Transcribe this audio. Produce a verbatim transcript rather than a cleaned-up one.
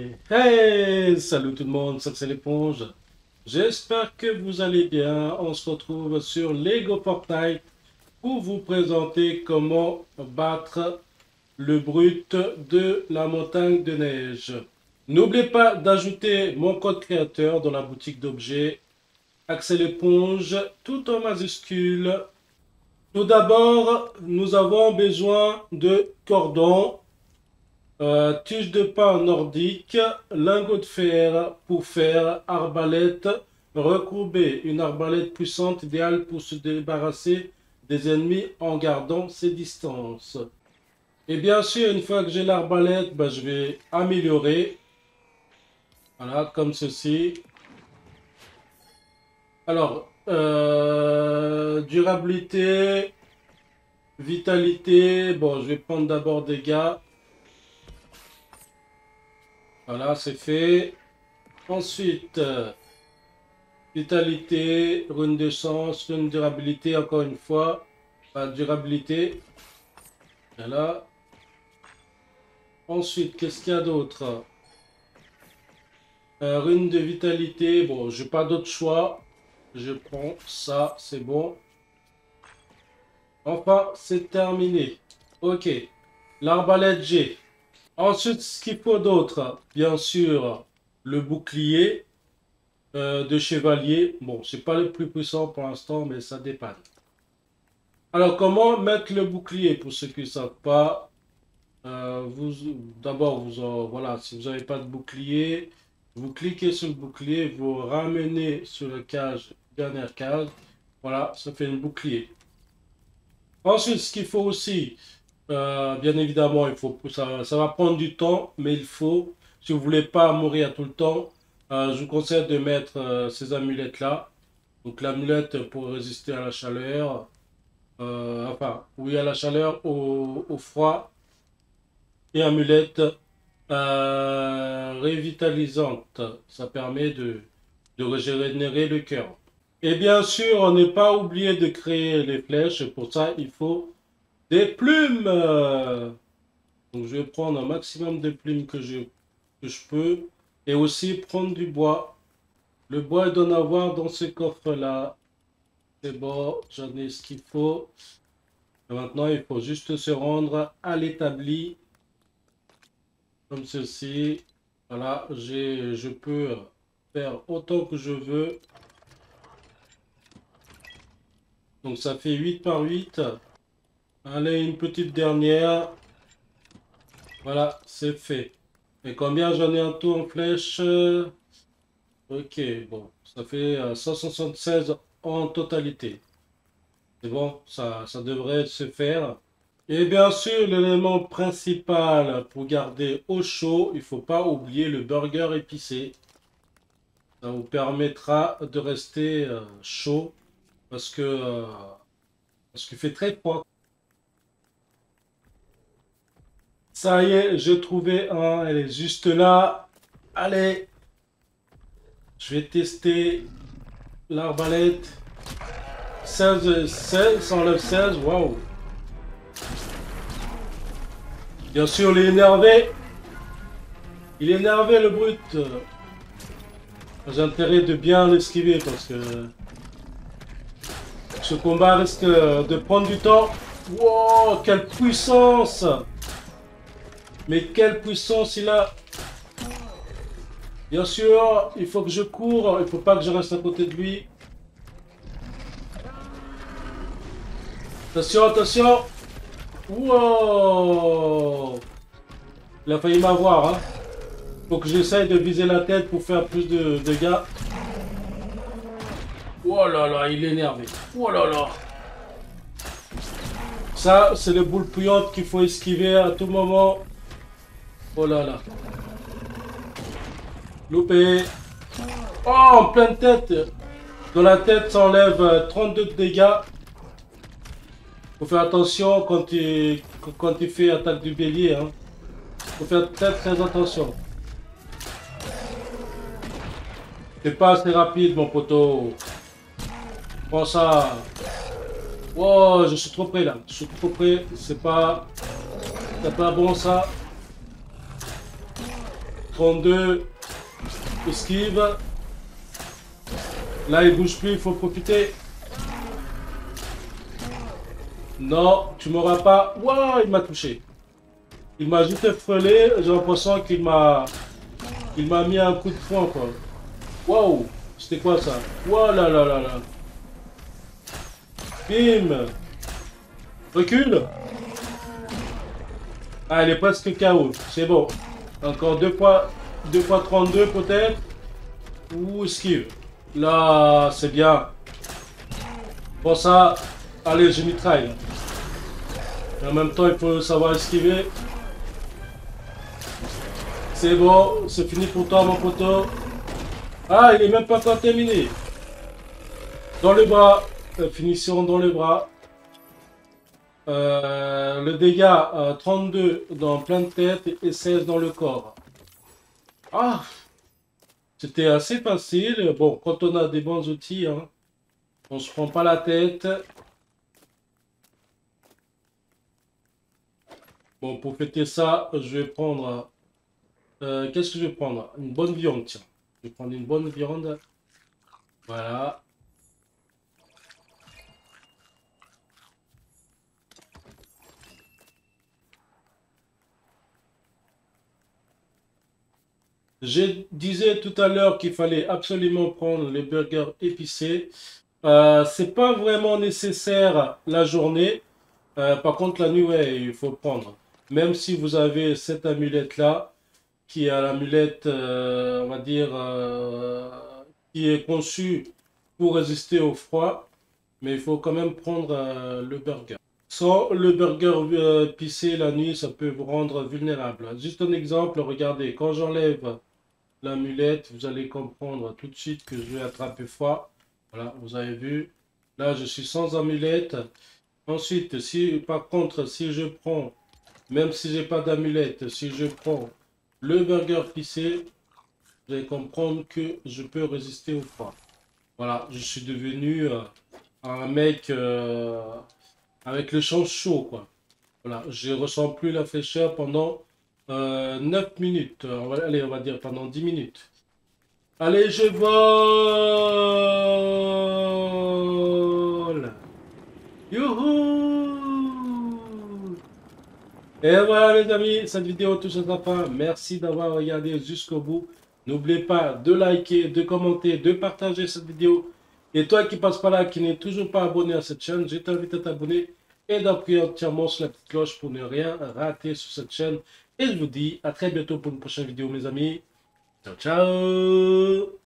Hey, salut tout le monde, ça c'est l'éponge. J'espère que vous allez bien. On se retrouve sur Lego Fortnite pour vous présenter comment battre le brut de la montagne de neige. N'oubliez pas d'ajouter mon code créateur dans la boutique d'objets Axel Éponge, tout en majuscule. Tout d'abord, nous avons besoin de cordon. Euh, tige de pain nordique, lingot de fer pour faire arbalète recourbée. Une arbalète puissante idéale pour se débarrasser des ennemis en gardant ses distances. Et bien sûr, une fois que j'ai l'arbalète, ben, je vais améliorer. Voilà, comme ceci. Alors, euh, durabilité, vitalité. Bon, je vais prendre d'abord dégâts. Voilà, c'est fait. Ensuite, euh, vitalité, rune de sens, rune de durabilité, encore une fois. Pas de durabilité. Voilà. Ensuite, qu'est-ce qu'il y a d'autre? euh, Rune de vitalité. Bon, j'ai pas d'autre choix. Je prends ça, c'est bon. Enfin, c'est terminé. Ok. L'arbalète G. Ensuite, ce qu'il faut d'autre, bien sûr, le bouclier. Euh, de chevalier. Bon, c'est pas le plus puissant pour l'instant, mais ça dépanne. Alors, comment mettre le bouclier pour ceux qui ne savent pas? euh, vous, d'abord, vous, en- voilà, si vous n'avez pas de bouclier, vous cliquez sur le bouclier, vous ramenez sur la cage, dernière cage. Voilà, ça fait un bouclier. Ensuite, ce qu'il faut aussi, euh, bien évidemment, il faut, ça, ça va prendre du temps, mais il faut, si vous voulez pas mourir tout le temps, euh, je vous conseille de mettre euh, ces amulettes-là. Donc l'amulette pour résister à la chaleur, euh, enfin, oui, à la chaleur, au, au froid, et amulette euh, révitalisante. Ça permet de, de régénérer le cœur. Et bien sûr, on n'est pas oublié de créer les flèches. Pour ça, il faut des plumes. Donc je vais prendre un maximum de plumes que je, que je peux. Et aussi prendre du bois. Le bois, il doit en avoir dans ce coffre-là. C'est bon, j'en ai ce qu'il faut. Et maintenant, il faut juste se rendre à l'établi. Comme ceci. Voilà, j'ai, je peux faire autant que je veux. Donc ça fait huit par huit. Allez, une petite dernière. Voilà, c'est fait. Et combien j'en ai en tout en flèche? Ok, bon, ça fait euh, cent soixante-seize en totalité. C'est bon, ça, ça devrait se faire. Et bien sûr, l'élément principal pour garder au chaud, il ne faut pas oublier le burger épicé. Ça vous permettra de rester euh, chaud parce que euh, parce qu'il fait très froid. Ça y est, j'ai trouvé un, elle est juste là. Allez, je vais tester l'arbalète. seize, seize, ça enlève seize, waouh. Bien sûr, il est énervé. Il est énervé, le brut. J'ai intérêt de bien l'esquiver parce que ce combat risque de prendre du temps. Wow, quelle puissance! Mais quelle puissance il a! Bien sûr, il faut que je cours. Il faut pas que je reste à côté de lui. Attention, attention! Wow! Il a failli m'avoir, hein. Faut que j'essaye de viser la tête pour faire plus de dégâts. Oh là là, il est énervé. Oh là là! Ça, c'est le boule puante qu'il faut esquiver à tout moment. Oh là là. Loupé. Oh, en pleine tête. Dans la tête, ça enlève trente-deux de dégâts. Faut faire attention quand il, quand il fait attaque du bélier. Hein. Faut faire très très attention. C'est pas assez rapide, mon poteau. Prends ça. Wow, je suis trop près là. Je suis trop près. C'est pas... C'est pas bon ça. trente-deux. Esquive. Là, il bouge plus, il faut profiter. Non, tu m'auras pas. Waouh, il m'a touché. Il m'a juste frôlé. J'ai l'impression qu'il m'a... Il m'a mis un coup de poing, quoi. Waouh, c'était quoi ça? Waouh là là là là. Bim. Recule. Ah, elle est presque K O. C'est bon. Encore deux fois, deux fois trente-deux peut-être. Ou esquive. Là, c'est bien. Bon ça, allez, je mitraille. Et en même temps, il faut savoir esquiver. C'est bon, c'est fini pour toi, mon poteau. Ah, il est même pas encore terminé. Dans le bras. Euh, finition dans le bras. Euh, le dégât, euh, trente-deux dans plein de tête et seize dans le corps. Ah, c'était assez facile. Bon, quand on a des bons outils, hein, on se prend pas la tête. Bon, pour fêter ça, je vais prendre... Euh, qu'est-ce que je vais prendre? Une bonne viande, tiens. Je vais prendre une bonne viande. Voilà. Je disais tout à l'heure qu'il fallait absolument prendre les burgers épicés. Euh, c'est pas vraiment nécessaire la journée. Euh, par contre, la nuit, ouais, il faut prendre. Même si vous avez cette amulette-là, qui est l'amulette, euh, on va dire, euh, qui est conçue pour résister au froid, mais il faut quand même prendre euh, le burger. Sans le burger euh, épicé la nuit, ça peut vous rendre vulnérable. Juste un exemple, regardez, quand j'enlève l'amulette, vous allez comprendre tout de suite que je vais attraper froid. Voilà, vous avez vu. Là, je suis sans amulette. Ensuite, si par contre, si je prends, même si j'ai pas d'amulette, si je prends le burger pissé, vous allez comprendre que je peux résister au froid. Voilà, je suis devenu euh, un mec euh, avec le champ chaud, quoi. Voilà, je ressens plus la fraîcheur pendant euh, neuf minutes. On va, allez, on va dire pendant dix minutes. Allez, je vole! Youhou! Et voilà les amis, cette vidéo touche à sa fin. Merci d'avoir regardé jusqu'au bout. N'oubliez pas de liker, de commenter, de partager cette vidéo. Et toi qui passes par là, qui n'est toujours pas abonné à cette chaîne, je t'invite à t'abonner et d'appuyer entièrement sur la petite cloche pour ne rien rater sur cette chaîne. Et je vous dis à très bientôt pour une prochaine vidéo mes amis. Ciao ciao!